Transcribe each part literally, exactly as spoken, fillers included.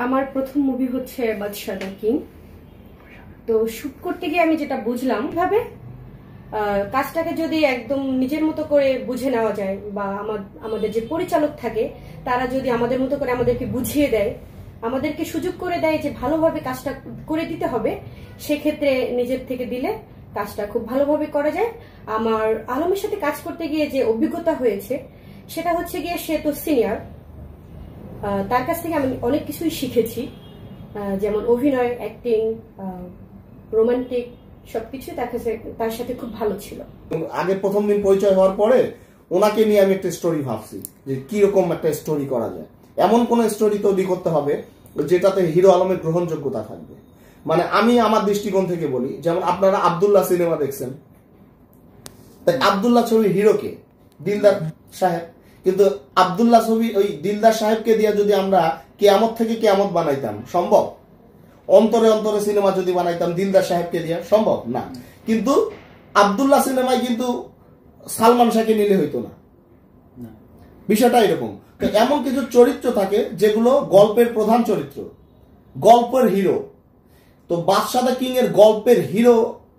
আমার প্রথম মুভি হচ্ছে বাদশা দ্য কিং। তো শুট করতে গিয়ে আমি যেটা বুঝলাম ভাবে কাজটাকে যদি একদম নিজের মতো করে বুঝে নেওয়া যায় বা আমাদের যে পরিচালক থাকে তারা যদি আমাদের মতো করে আমাদেরকে বুঝিয়ে দেয়, আমাদেরকে সুযোগ করে দেয় যে ভালোভাবে কাজটা করে দিতে হবে, সেক্ষেত্রে নিজের থেকে দিলে কাজটা খুব ভালোভাবে করা যায়। আমার আলমের সাথে কাজ করতে গিয়ে যে অভিজ্ঞতা হয়েছে সেটা হচ্ছে গিয়ে সে তো সিনিয়র, তার কাছ থেকে আমি অনেক কিছুই শিখেছি, যেমন অভিনয়, অ্যাক্টিং, রোমান্টিক সবকিছু তার কাছে তার সাথে খুব ভালো ছিল। আগে প্রথম দিন পরিচয় হওয়ার পরে ওনাকে নিয়ে আমি একটা স্টোরি ভাবছি যে কিরকম একটা স্টোরি করা যায়। এমন কোন স্টোরি তৈরি করতে হবে যেটাতে হিরো আলমের গ্রহণযোগ্যতা থাকবে। মানে আমি আমার দৃষ্টিকোণ থেকে বলি, যেমন আপনারা আব্দুল্লাহ সিনেমা দেখছেন, আব্দুল্লাহ ছবি হিরোকে দিলদার সাহেব, কিন্তু আব্দুল্লাহ ছবি ওই দিলদার সাহেবকে দিয়ে যদি আমরা কেয়ামত থেকে কেয়ামত বানাইতাম সম্ভব? অন্তরে অন্তরে সিনেমা যদি বানাইতাম দিলদার সাহেবকে দিয়ে সম্ভব না। কিন্তু আব্দুল্লাহ সিনেমায় কিন্তু সালমান শাহকে নিলে হইতো না, বিষয়টা এরকম। এমন কিছু চরিত্র থাকে যেগুলো গল্পের প্রধান চরিত্র, গল্পের হিরো। তো বাদশা দ্য কিং এর গল্পের হিরো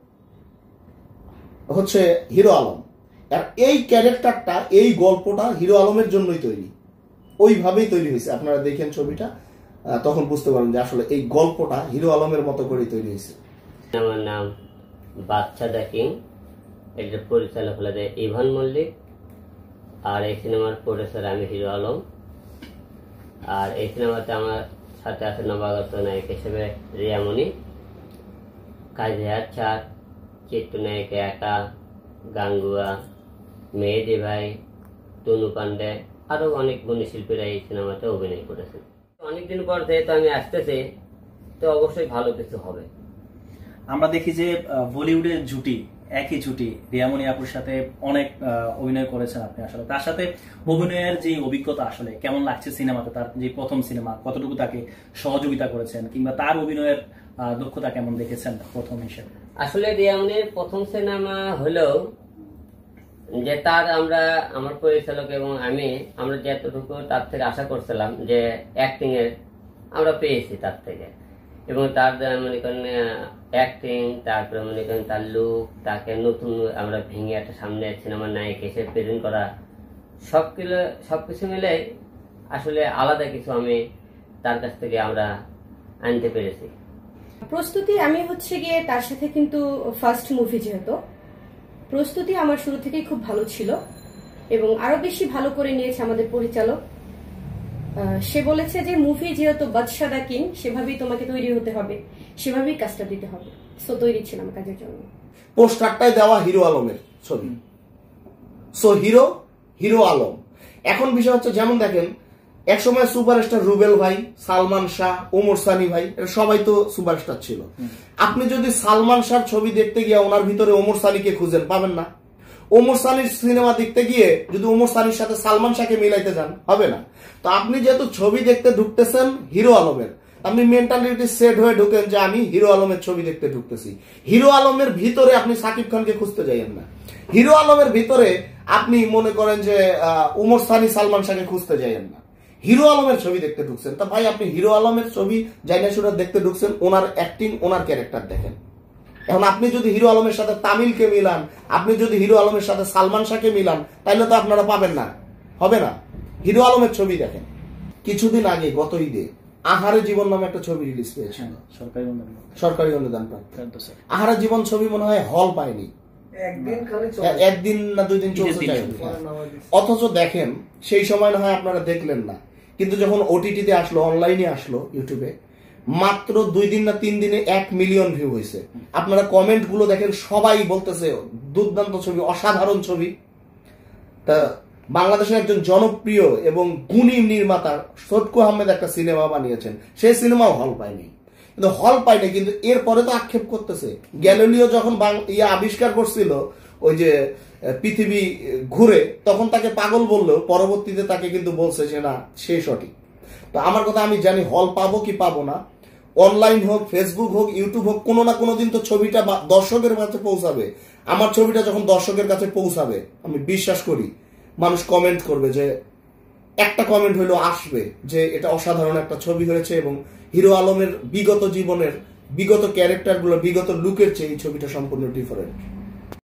হচ্ছে হিরো আলম। আর এই ক্যারেক্টারটা, এই গল্পটা হিরো আলমের জন্যই তৈরি, ওইভাবেই তৈরি হয়েছে। আপনারা দেখেন ছবিটা, তখন বুঝতে পারেন যে আসলে এই গল্পটা হিরো আলমের মতো করে তৈরি হয়েছে। আমার নাম বাদশা দ্য কিং, এটার পরিচালক হলো ইভান মল্লিক, আর এই সিনেমার প্রডিউসার আমি হিরো আলম। আর এই সিনেমাতে আমার সাথে আছে নবাগত নায়ক হিসেবে রিয়ামণি, কাজী আচ্ছার, চিত্রনায়িকা একা, গাঙ্গুয়া, মেহেদি ভাই, তনু পান্ডে, আরো অনেক গুণী শিল্পীরা এই সিনেমাতে অভিনয় করেছেন। অনেকদিন পর যেহেতু আমি আসতেছি, তো অবশ্যই ভালো কিছু হবে। আমরা দেখি যে বলিউডের জুটি, একই জুটি, রিয়ামণি আপুর সাথে অনেক অভিনয় করেছেন আপনি। আসলে তার সাথে অভিনয়ের যে অভিজ্ঞতা আসলে কেমন লাগছে সিনেমাতে? তার যে প্রথম সিনেমা, কতটুকু তাকে সহযোগিতা করেছেন, কিংবা তার অভিনয়ের দক্ষতা কেমন দেখেছেন প্রথম হিসেবে? আসলে রিয়ামণির প্রথম সিনেমা হলেও যে তার আমরা আমার পরিচালক এবং আমি আমরা যতটুকু তার থেকে আশা করছিলাম যে অ্যাক্টিং এর আমরা পেয়েছি তার থেকে, এবং তার মনে করেন অ্যাক্টিং, তারপরে মনে করেন তার লুক, তাকে নতুন আমরা ভেঙে একটা সামনে সিনেমার নায়ক এসে প্রেজেন্ট করা, সবগুলো সবকিছু মিলে আসলে আলাদা কিছু আমি তার কাছ থেকে আমরা আনতে পেরেছি। প্রস্তুতি আমি হচ্ছে গিয়ে তার সাথে কিন্তু ফার্স্ট মুভি, যেহেতু প্রস্তুতি আমার শুরু থেকেই খুব ভালো ছিল এবং আরো বেশি ভালো করে নিয়েছে আমাদের পরিচালক। সে বলেছে যে মুভি যেহেতু বাদশা দ্য কিং, সেভাবেই তোমাকে তৈরি হতে হবে, সেভাবেই কাজটা দিতে হবে। সো তৈরি ছিলাম কাজের জন্য। পোস্টারটাই দেওয়া হিরো আলমের ছবি, সো হিরো হিরো আলম। এখন বিষয় হচ্ছে, যেমন দেখেন একসময় সুপারস্টার রুবেল ভাই, সালমান শাহ, ওমর সানি ভাই, এটা সবাই তো সুপারস্টার ছিল। আপনি যদি সালমান শাহর ছবি দেখতে গিয়ে ওনার ভিতরে ওমর সানিকে খুঁজেন, পাবেন না। ওমর সানির সিনেমা দেখতে গিয়ে যদি ওমর সানির সাথে সালমান শাহকে মিলাইতে যান, হবে না। তো আপনি যেহেতু ছবি দেখতে ঢুকতেছেন হিরো আলমের, আপনি মেন্টালিটি সেট হয়ে ঢুকেন যে আমি হিরো আলমের ছবি দেখতে ঢুকতেছি। হিরো আলমের ভিতরে আপনি সাকিব খানকে খুঁজতে যাইয়েন না। হিরো আলমের ভিতরে আপনি মনে করেন যে ওমর সানি, সালমান শাহকে খুঁজতে যাইয়েন না। হিরো আলমের ছবি দেখতে ঢুকছেন, তা ভাই আপনি হিরো আলমের ছবি জাইনাসুরা দেখতে ঢুকছেন, ওনার অ্যাক্টিং, ওনার ক্যারেক্টার দেখেন। এখন আপনি যদি হিরো আলমের সাথে তামিলকে মিলান, আপনি যদি হিরো আলমের সাথে সালমান শাহকে মিলান, তাইলে তো আপনারা পাবেন না, হবে না। হিরো আলমের ছবি দেখেন। কিছুদিন আগে গত ঈদে আহারে জীবন নামে একটা ছবি রিলিজ পেয়েছে, সরকারি অনুদান সরকারি অনুদান প্রাপ্ত। আহারে জীবন ছবি মনে হয় হল পায়নি, একদিন না দুই দিন চলছে। অথচ দেখেন সেই সময় না হয় আপনারা দেখলেন না, কিন্তু যখন ওটিটিতে আসলো, অনলাইনে আসলো, ইউটিউবে মাত্র দুই দিন না তিন দিনে এক মিলিয়ন ভিউ হয়েছে। আপনারা কমেন্ট গুলো দেখেন, সবাই বলতেছে দুর্দান্ত ছবি, অসাধারণ ছবি। তা বাংলাদেশের একজন জনপ্রিয় এবং গুণী নির্মাতা সটকু আহমেদ একটা সিনেমা বানিয়েছেন, সেই সিনেমাও হল পায়নি। কিন্তু হল পায়নি, কিন্তু এরপরে তো আক্ষেপ করতেছে। গ্যালিলিও যখন ইয়ে আবিষ্কার করছিল ওই যে পৃথিবী ঘুরে, তখন তাকে পাগল বললেও পরবর্তীতে তাকে কিন্তু বলছে যে না, সে সঠিক। তো আমার কথা, আমি জানি হল পাবো কি পাবো না, অনলাইন হোক, ফেসবুক হোক, ইউটিউব হোক, কোনো না কোনো দিন তো ছবিটা দর্শকের কাছে পৌঁছাবে। আমার ছবিটা যখন দর্শকের কাছে পৌঁছাবে, আমি বিশ্বাস করি মানুষ কমেন্ট করবে যে একটা কমেন্ট হইলো আসবে যে এটা অসাধারণ একটা ছবি হয়েছে এবং হিরো আলমের বিগত জীবনের বিগত ক্যারেক্টারগুলো বিগত লুকের চেয়ে এই ছবিটা সম্পূর্ণ ডিফারেন্ট।